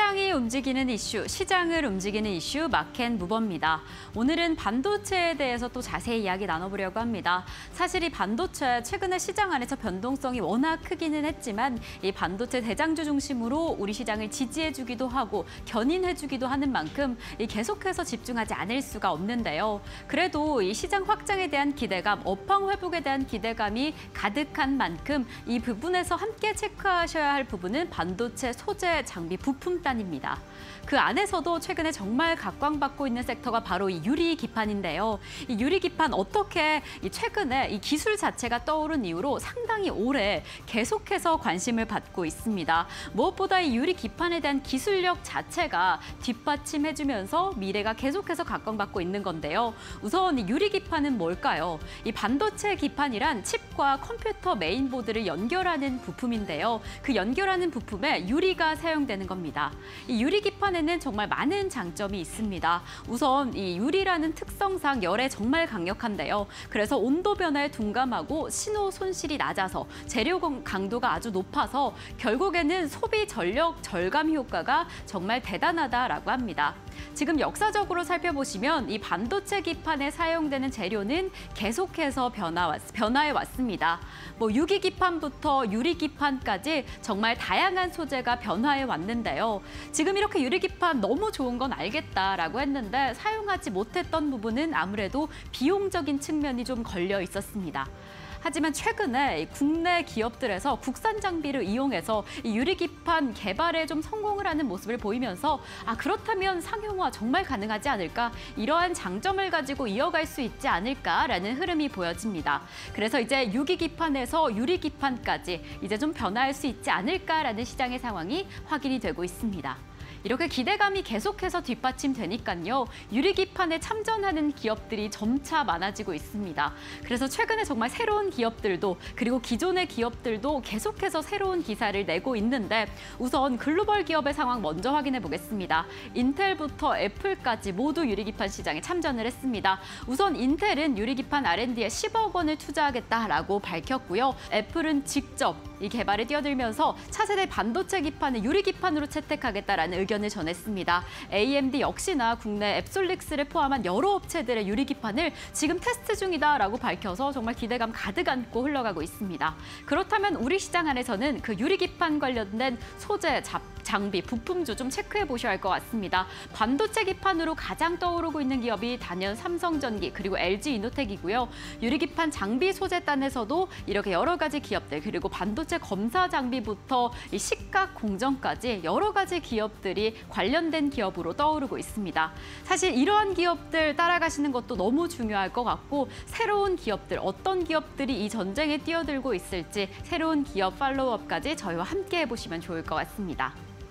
시장이 움직이는 이슈, 시장을 움직이는 이슈 마켓무버입니다. 오늘은 반도체에 대해서 또 자세히 이야기 나눠보려고 합니다. 사실 이 반도체 최근에 시장 안에서 변동성이 워낙 크기는 했지만 이 반도체 대장주 중심으로 우리 시장을 지지해주기도 하고 견인해주기도 하는 만큼 계속해서 집중하지 않을 수가 없는데요. 그래도 이 시장 확장에 대한 기대감, 업황 회복에 대한 기대감이 가득한 만큼 이 부분에서 함께 체크하셔야 할 부분은 반도체 소재 장비 부품단입니다. 그 안에서도 최근에 정말 각광받고 있는 섹터가 바로 이 유리기판인데요. 이 유리기판 어떻게 최근에 이 기술 자체가 떠오른 이후로 상당히 오래 계속해서 관심을 받고 있습니다. 무엇보다 이 유리기판에 대한 기술력 자체가 뒷받침해주면서 미래가 계속해서 각광받고 있는 건데요. 우선 이 유리기판은 뭘까요? 이 반도체 기판이란 칩과 컴퓨터 메인보드를 연결하는 부품인데요. 그 연결하는 부품에 유리가 사용되는 겁니다. 이 유리기판에는 정말 많은 장점이 있습니다. 우선 이 유리라는 특성상 열에 정말 강력한데요. 그래서 온도 변화에 둔감하고 신호 손실이 낮아서 재료 강도가 아주 높아서 결국에는 소비 전력 절감 효과가 정말 대단하다라고 합니다. 지금 역사적으로 살펴보시면 이 반도체 기판에 사용되는 재료는 계속해서 변화해 왔습니다. 유기기판부터 유리기판까지 정말 다양한 소재가 변화해 왔는데요. 지금 이렇게 유리기판 너무 좋은 건 알겠다라고 했는데 사용하지 못했던 부분은 아무래도 비용적인 측면이 좀 걸려 있었습니다. 하지만 최근에 국내 기업들에서 국산 장비를 이용해서 이 유리기판 개발에 좀 성공을 하는 모습을 보이면서 그렇다면 상용화 정말 가능하지 않을까? 이러한 장점을 가지고 이어갈 수 있지 않을까라는 흐름이 보여집니다. 그래서 이제 유기기판에서 유리기판까지 이제 좀 변화할 수 있지 않을까라는 시장의 상황이 확인이 되고 있습니다. 이렇게 기대감이 계속해서 뒷받침되니까요. 유리기판에 참전하는 기업들이 점차 많아지고 있습니다. 그래서 최근에 정말 새로운 기업들도 그리고 기존의 기업들도 계속해서 새로운 기사를 내고 있는데 우선 글로벌 기업의 상황 먼저 확인해 보겠습니다. 인텔부터 애플까지 모두 유리기판 시장에 참전을 했습니다. 우선 인텔은 유리기판 R&D에 10억 원을 투자하겠다라고 밝혔고요. 애플은 직접 이 개발에 뛰어들면서 차세대 반도체 기판을 유리기판으로 채택하겠다라는 의견을 전했습니다. AMD 역시나 국내 앱솔릭스를 포함한 여러 업체들의 유리기판을 지금 테스트 중이다라고 밝혀서 정말 기대감 가득 안고 흘러가고 있습니다. 그렇다면 우리 시장 안에서는 그 유리기판 관련된 소재, 장비, 부품주 좀 체크해 보셔야 할 것 같습니다. 반도체 기판으로 가장 떠오르고 있는 기업이 단연 삼성전기 그리고 LG이노텍이고요. 유리기판 장비 소재단에서도 이렇게 여러 가지 기업들 그리고 반도체 검사 장비부터 이 식각 공정까지 여러 가지 기업들이 관련된 기업으로 떠오르고 있습니다. 사실 이러한 기업들 따라가시는 것도 너무 중요할 것 같고 새로운 기업들, 어떤 기업들이 이 전쟁에 뛰어들고 있을지 새로운 기업 팔로우업까지 저희와 함께 해보시면 좋을 것 같습니다.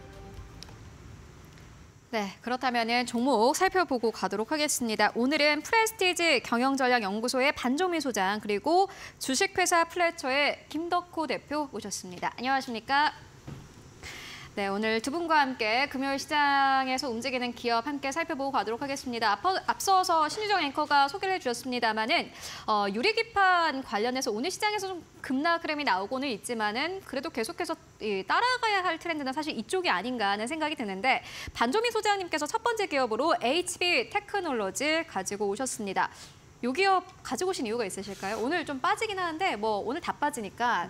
네, 그렇다면 종목 살펴보고 가도록 하겠습니다. 오늘은 프레스티지 경영전략연구소의 반종민 소장 그리고 주식회사 플래처의 김덕호 대표 모셨습니다. 안녕하십니까? 네, 오늘 두 분과 함께 금요일 시장에서 움직이는 기업 함께 살펴보고 가도록 하겠습니다. 앞서서 신유정 앵커가 소개를 해주셨습니다마는 유리기판 관련해서 오늘 시장에서 좀 급락 흐름이 나오고는 있지만은 그래도 계속해서 따라가야 할 트렌드는 사실 이쪽이 아닌가 하는 생각이 드는데 반조미 소장님께서 첫 번째 기업으로 HB 테크놀로지 가지고 오셨습니다. 이 기업 가지고 오신 이유가 있으실까요? 오늘 좀 빠지긴 하는데 오늘 다 빠지니까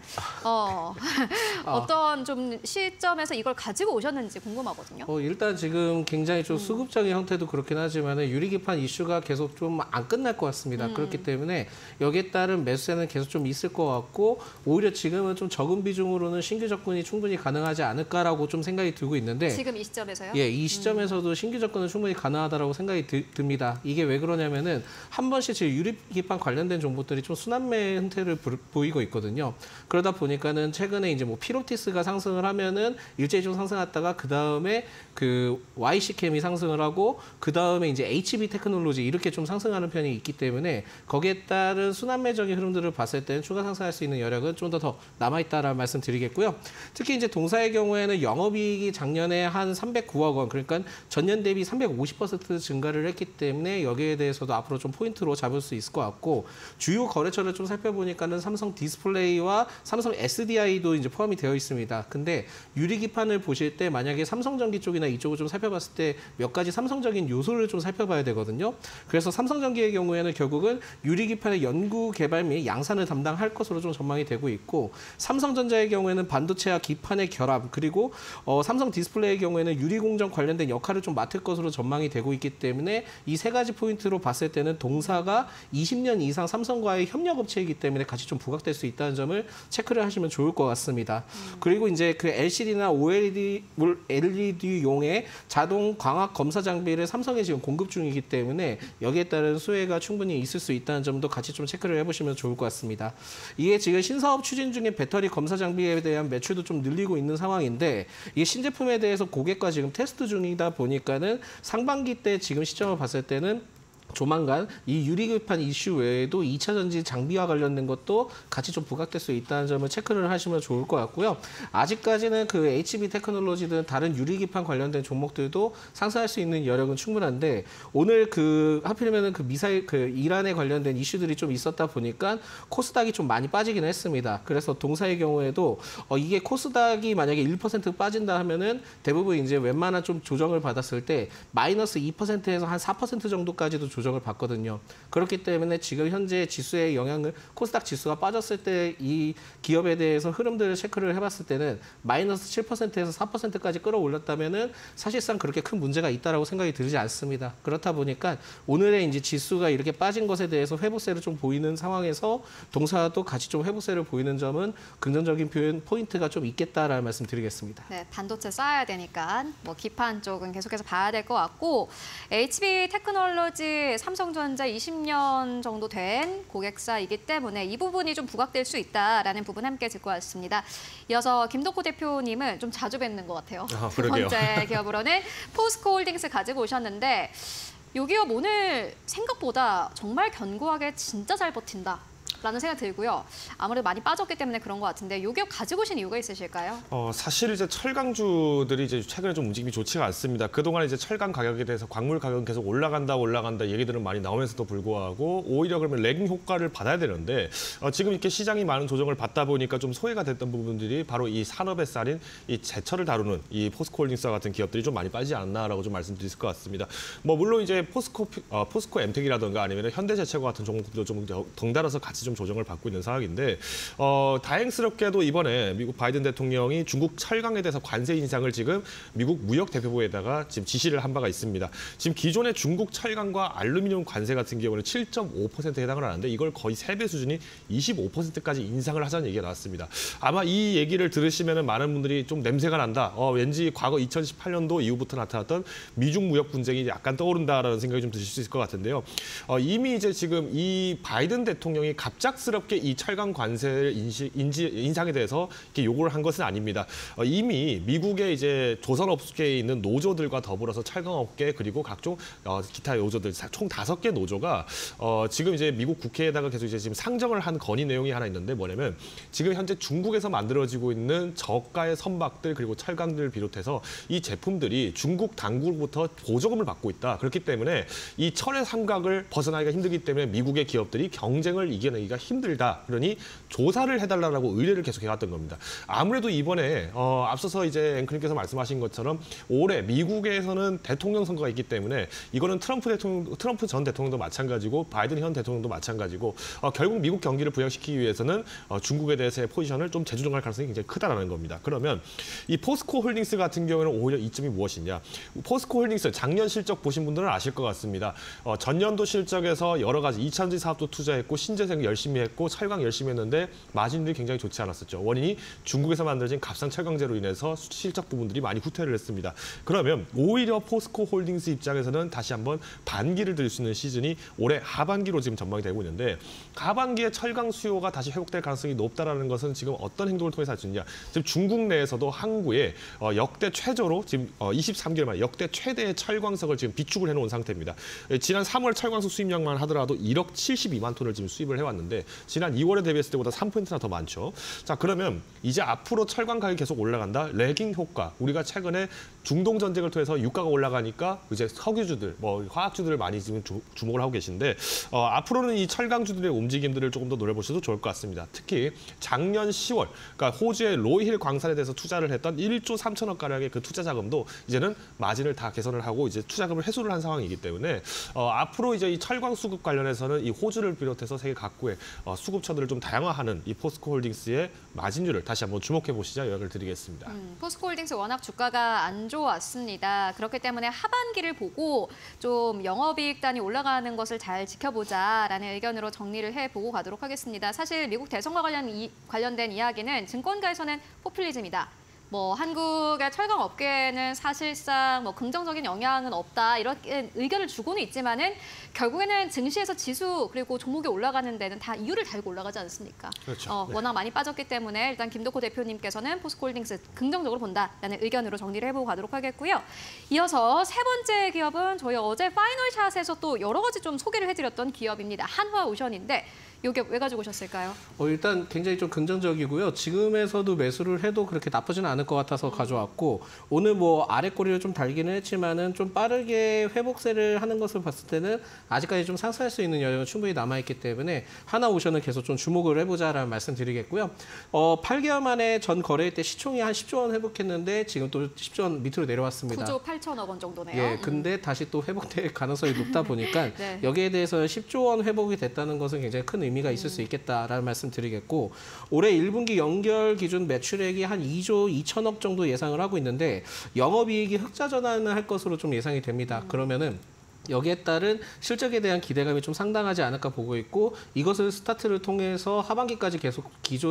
어떤 좀 시점에서 이걸 가지고 오셨는지 궁금하거든요. 일단 지금 굉장히 좀 수급적인 형태도 그렇긴 하지만 유리기판 이슈가 계속 좀 안 끝날 것 같습니다. 그렇기 때문에 여기에 따른 매수세는 계속 좀 있을 것 같고 오히려 지금은 좀 적은 비중으로는 신규 접근이 충분히 가능하지 않을까라고 좀 생각이 들고 있는데 지금 이 시점에서요? 예, 이 시점에서도 신규 접근은 충분히 가능하다고 생각이 듭니다. 이게 왜 그러냐면은 한 번씩 유리기판 관련된 종목들이 좀 순환매 형태를 보이고 있거든요. 그러다 보니까는 최근에 이제 피로티스가 상승을 하면은 일제히 상승했다가 그 다음에 그 YC캠이 상승을 하고 그 다음에 이제 HB 테크놀로지 이렇게 좀 상승하는 편이 있기 때문에 거기에 따른 순환매적인 흐름들을 봤을 때는 추가 상승할 수 있는 여력은 좀 더 남아있다라는 말씀 드리겠고요. 특히 이제 동사의 경우에는 영업이익이 작년에 한 309억 원, 그러니까 전년 대비 350% 증가를 했기 때문에 여기에 대해서도 앞으로 좀 포인트로 잡을 수 있을 것 같고 주요 거래처를 좀 살펴보니까는 삼성 디스플레이와 삼성 SDI도 이제 포함이 되어 있습니다. 근데 유리기판을 보실 때 만약에 삼성전기 쪽이나 이쪽을 좀 살펴봤을 때 몇 가지 삼성적인 요소를 좀 살펴봐야 되거든요. 그래서 삼성전기의 경우에는 결국은 유리기판의 연구 개발 및 양산을 담당할 것으로 좀 전망이 되고 있고 삼성전자의 경우에는 반도체와 기판의 결합 그리고 삼성 디스플레이의 경우에는 유리공정 관련된 역할을 좀 맡을 것으로 전망이 되고 있기 때문에 이 세 가지 포인트로 봤을 때는 동사가 20년 이상 삼성과의 협력업체이기 때문에 같이 좀 부각될 수 있다는 점을 체크를 하시면 좋을 것 같습니다. 그리고 이제 그 LCD나 OLED용의 자동 광학 검사 장비를 삼성에 지금 공급 중이기 때문에 여기에 따른 수혜가 충분히 있을 수 있다는 점도 같이 좀 체크를 해보시면 좋을 것 같습니다. 이게 지금 신사업 추진 중인 배터리 검사 장비에 대한 매출도 좀 늘리고 있는 상황인데 이게 신제품에 대해서 고객과 지금 테스트 중이다 보니까는 상반기 때 지금 시점을 봤을 때는 조만간 이 유리기판 이슈 외에도 2차 전지 장비와 관련된 것도 같이 좀 부각될 수 있다는 점을 체크를 하시면 좋을 것 같고요. 아직까지는 그 HB 테크놀로지 등 다른 유리기판 관련된 종목들도 상승할 수 있는 여력은 충분한데 오늘 하필이면은 미사일 이란에 관련된 이슈들이 좀 있었다 보니까 코스닥이 좀 많이 빠지긴 했습니다. 그래서 동사의 경우에도 이게 코스닥이 만약에 1% 빠진다 하면은 대부분 이제 웬만한 좀 조정을 받았을 때 마이너스 2%에서 한 4% 정도까지도 조정을 받거든요. 그렇기 때문에 지금 현재 지수의 영향을 코스닥 지수가 빠졌을 때 이 기업에 대해서 흐름들을 체크를 해봤을 때는 마이너스 7%에서 4%까지 끌어올렸다면은 사실상 그렇게 큰 문제가 있다라고 생각이 들지 않습니다. 그렇다 보니까 오늘의 이제 지수가 이렇게 빠진 것에 대해서 회복세를 좀 보이는 상황에서 동사도 같이 좀 회복세를 보이는 점은 긍정적인 표현 포인트가 좀 있겠다라는 말씀 드리겠습니다. 네, 반도체 쌓아야 되니까 뭐 기판 쪽은 계속해서 봐야 될 것 같고 HB 테크놀로지 삼성전자 20년 정도 된 고객사이기 때문에 이 부분이 좀 부각될 수 있다라는 부분 함께 짚고 왔습니다. 이어서 김덕호 대표님은 좀 자주 뵙는 것 같아요. 두 번째 기업으로는 포스코홀딩스 가지고 오셨는데 이 기업 오늘 생각보다 정말 견고하게 진짜 잘 버틴다. 라는 생각이 들고요. 아무래도 많이 빠졌기 때문에 그런 것 같은데 이 기업 가지고 오신 이유가 있으실까요? 사실 이제 철강주들이 이제 최근에 좀 움직임이 좋지가 않습니다. 그동안 이제 철강 가격에 대해서 광물 가격은 계속 올라간다 얘기들은 많이 나오면서도 불구하고 오히려 그러면 레깅 효과를 받아야 되는데 지금 이렇게 시장이 많은 조정을 받다 보니까 좀 소외가 됐던 부분들이 바로 이 산업의 쌀인 이 제철을 다루는 이 포스코홀딩스와 같은 기업들이 좀 많이 빠지지 않나라고 좀 말씀드릴 것 같습니다. 뭐 물론 이제 포스코 엠텍이라든가 아니면 현대제철과 같은 종목들도 좀 덩달아서 같이 좀 조정을 받고 있는 상황인데 다행스럽게도 이번에 미국 바이든 대통령이 중국 철강에 대해서 관세 인상을 지금 미국 무역 대표부에다가 지금 지시를 한 바가 있습니다. 지금 기존의 중국 철강과 알루미늄 관세 같은 경우는 7.5%에 해당을 하는데 이걸 거의 3배 수준인 25%까지 인상을 하자는 얘기가 나왔습니다. 아마 이 얘기를 들으시면 많은 분들이 좀 냄새가 난다. 왠지 과거 2018년도 이후부터 나타났던 미중 무역 분쟁이 약간 떠오른다라는 생각이 좀 드실 수 있을 것 같은데요. 이미 이제 지금 이 바이든 대통령이 갑작스럽게 이 철강 관세를 인상에 대해서 이렇게 요구를 한 것은 아닙니다. 이미 미국의 이제 조선업계에 있는 노조들과 더불어서 철강업계 그리고 각종 기타 노조들 총 5개 노조가 지금 이제 미국 국회에다가 계속 이제 지금 상정을 한 건의 내용이 하나 있는데 뭐냐면 지금 현재 중국에서 만들어지고 있는 저가의 선박들 그리고 철강들을 비롯해서 이 제품들이 중국 당국으로부터 보조금을 받고 있다. 그렇기 때문에 이 철의 삼각을 벗어나기가 힘들기 때문에 미국의 기업들이 경쟁을 이겨내기가 힘들다. 그러니 조사를 해달라고 의뢰를 계속 해왔던 겁니다. 아무래도 이번에 앞서서 이제 앵커님께서 말씀하신 것처럼 올해 미국에서는 대통령 선거가 있기 때문에 이거는 트럼프 전 대통령도 마찬가지고 바이든 현 대통령도 마찬가지고 결국 미국 경기를 부양시키기 위해서는 중국에 대해서의 포지션을 좀 재조정할 가능성이 굉장히 크다라는 겁니다. 그러면 이 포스코홀딩스 같은 경우에는 오히려 이점이 무엇이냐? 포스코홀딩스 작년 실적 보신 분들은 아실 것 같습니다. 전년도 실적에서 여러 가지 2차전지 사업도 투자했고 신재생 열심히 했고 철강 열심히 했는데 마진들이 굉장히 좋지 않았었죠. 원인이 중국에서 만들어진 값싼 철강제로 인해서 실적 부분들이 많이 후퇴를 했습니다. 그러면 오히려 포스코홀딩스 입장에서는 다시 한번 반기를 들 수 있는 시즌이 올해 하반기로 지금 전망이 되고 있는데 하반기에 철강 수요가 다시 회복될 가능성이 높다라는 것은 지금 어떤 행동을 통해서 할 수 있느냐. 지금 중국 내에서도 항구에 역대 최저로 지금 23개월 만에 역대 최대의 철광석을 지금 비축을 해놓은 상태입니다. 지난 3월 철광석 수입량만 하더라도 1억 72만 톤을 지금 수입을 해왔는데 올라갔는데 지난 2월에 대비했을 때보다 3%나 더 많죠. 자, 그러면 이제 앞으로 철강 가격이 계속 올라간다. 레깅 효과. 우리가 최근에 중동 전쟁을 통해서 유가가 올라가니까 이제 석유주들, 뭐 화학주들을 많이 지금 주목을 하고 계신데 앞으로는 이 철강주들의 움직임들을 조금 더 노려보셔도 좋을 것 같습니다. 특히 작년 10월, 그러니까 호주의 로이힐 광산에 대해서 투자를 했던 1조 3천억 가량의 그 투자 자금도 이제는 마진을 다 개선을 하고 이제 투자금을 회수를 한 상황이기 때문에 앞으로 이제 이 철강 수급 관련해서는 이 호주를 비롯해서 세계 각국의 수급처들을 좀 다양화하는 이 포스코홀딩스의 마진율을 다시 한번 주목해 보시자 요약을 드리겠습니다. 포스코홀딩스 워낙 주가가 안 좋았습니다. 그렇기 때문에 하반기를 보고 좀 영업이익단이 올라가는 것을 잘 지켜보자라는 의견으로 정리를 해보고 가도록 하겠습니다. 사실 미국 대선과 관련된 이야기는 증권가에서는 포퓰리즘이다. 뭐 한국의 철강 업계는 사실상 뭐 긍정적인 영향은 없다 이렇게 의견을 주고는 있지만은 결국에는 증시에서 지수 그리고 종목이 올라가는 데는 다 이유를 달고 올라가지 않습니까? 그렇죠. 네. 워낙 많이 빠졌기 때문에 일단 김덕호 대표님께서는 포스코홀딩스 긍정적으로 본다라는 의견으로 정리를 해보고 가도록 하겠고요. 이어서 세 번째 기업은 저희 어제 파이널샷에서 또 여러 가지 좀 소개를 해드렸던 기업입니다. 한화오션인데 이게 왜 가지고 오셨을까요? 일단 굉장히 좀 긍정적이고요. 지금에서도 매수를 해도 그렇게 나쁘지는 않을 것 같아서 가져왔고 오늘 뭐 아래 꼬리를 좀 달기는 했지만은 좀 빠르게 회복세를 하는 것을 봤을 때는 아직까지 좀 상승할 수 있는 여력은 충분히 남아있기 때문에 하나오션은 계속 좀 주목을 해보자라는 말씀드리겠고요. 8개월 만에 전 거래일 때 시총이 한 10조 원 회복했는데 지금 또 10조 원 밑으로 내려왔습니다. 9조 8천억 원 정도네요. 예, 근데 다시 또 회복될 가능성이 높다 보니까 네. 여기에 대해서 10조 원 회복이 됐다는 것은 굉장히 큰 의미가 있을 수 있겠다라는 말씀 드리겠고 올해 1분기 연결 기준 매출액이 한 2조 2천억 정도 예상을 하고 있는데 영업이익이 흑자 전환을 할 것으로 좀 예상이 됩니다. 그러면은 여기에 따른 실적에 대한 기대감이 좀 상당하지 않을까 보고 있고 이것을 스타트를 통해서 하반기까지 계속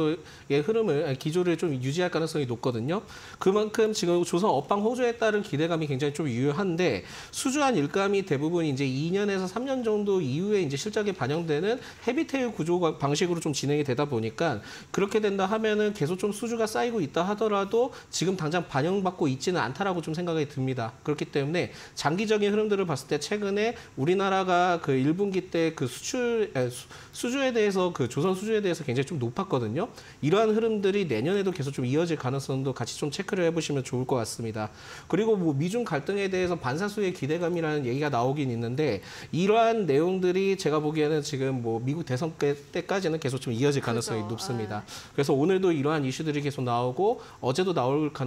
기조를 좀 유지할 가능성이 높거든요. 그만큼 지금 조선 업황 호조에 따른 기대감이 굉장히 좀 유효한데 수주한 일감이 대부분 이제 2년에서 3년 정도 이후에 이제 실적에 반영되는 헤비테일 구조 방식으로 좀 진행이 되다 보니까 그렇게 된다 하면은 계속 좀 수주가 쌓이고 있다 하더라도 지금 당장 반영받고 있지는 않다라고 좀 생각이 듭니다. 그렇기 때문에 장기적인 흐름들을 봤을 때 최근에 우리나라가 그 1분기 때 그 수주에 대해서 그 조선 수주에 대해서 굉장히 좀 높았거든요. 이러한 흐름들이 내년에도 계속 좀 이어질 가능성도 같이 좀 체크를 해보시면 좋을 것 같습니다. 그리고 뭐 미중 갈등에 대해서 반사수의 기대감이라는 얘기가 나오긴 있는데 이러한 내용들이 제가 보기에는 지금 뭐 미국 대선 때까지는 계속 좀 이어질 가능성이 그렇죠. 높습니다. 그래서 오늘도 이러한 이슈들이 계속 나오고 어제도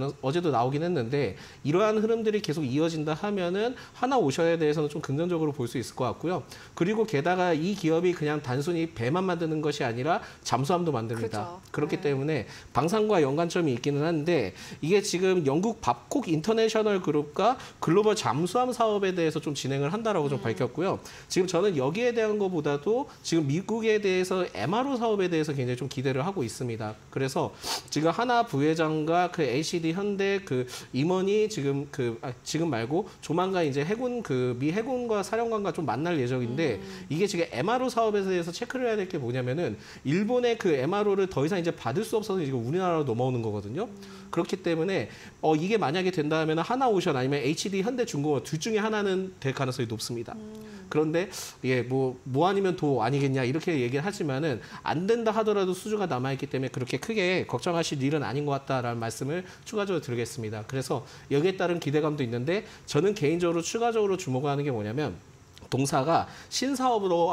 나오긴 했는데 이러한 흐름들이 계속 이어진다 하면은 하나오션에 대해서는 좀 긍정적으로 볼 수 있을 것 같고요. 그리고 게다가 이 기업이 그냥 단순히 배만 만드는 것이 아니라 잠수함도 만듭니다. 그죠. 그렇기 네. 때문에 방산과 연관점이 있기는 한데 이게 지금 영국 밥콕 인터내셔널 그룹과 글로벌 잠수함 사업에 대해서 좀 진행을 한다라고 좀 밝혔고요. 지금 저는 여기에 대한 것보다도 지금 미국에 대해서 MRO 사업에 대해서 굉장히 좀 기대를 하고 있습니다. 그래서 지금 하나 부회장과 그 LCD 현대 그 임원이 지금 지금 말고 조만간 이제 미 해군과 사령관과 좀 만날 예정인데 이게 지금 MRO 사업에 대해서 체크를 해야 될 게 뭐냐면은 일본의 그 MRO를 더 이상 이제 받을 수 없어서 지금 우리나라로 넘어오는 거거든요. 그렇기 때문에 이게 만약에 된다면 하나오션 아니면 HD 현대중공업 둘 중에 하나는 될 가능성이 높습니다. 그런데 뭐 아니면 도 아니겠냐 이렇게 얘기를 하지만은 안 된다 하더라도 수주가 남아있기 때문에 그렇게 크게 걱정하실 일은 아닌 것 같다라는 말씀을 추가적으로 드리겠습니다. 그래서 여기에 따른 기대감도 있는데 저는 개인적으로 추가적으로 주목하는 게 뭐냐면 동사가 신사업으로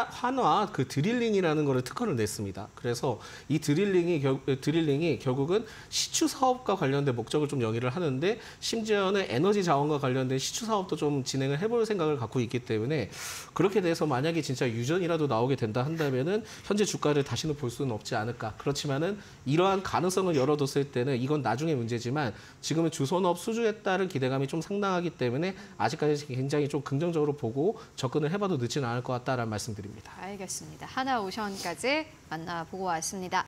한화 그 드릴링이라는 거를 특허를 냈습니다. 그래서 이 드릴링이 결국은 시추 사업과 관련된 목적을 좀 영위를 하는데 심지어는 에너지 자원과 관련된 시추 사업도 좀 진행을 해볼 생각을 갖고 있기 때문에 그렇게 돼서 만약에 진짜 유전이라도 나오게 된다 한다면은 현재 주가를 다시는 볼 수는 없지 않을까. 그렇지만은 이러한 가능성을 열어뒀을 때는 이건 나중에 문제지만 지금은 주선업 수주에 따른 기대감이 좀 상당하기 때문에 아직까지 굉장히 좀 긍정적으로 보고 접근을 해봐도 늦지는 않을 것 같다라는 말씀드립니다. 알겠습니다. 하나오션까지 만나보고 왔습니다.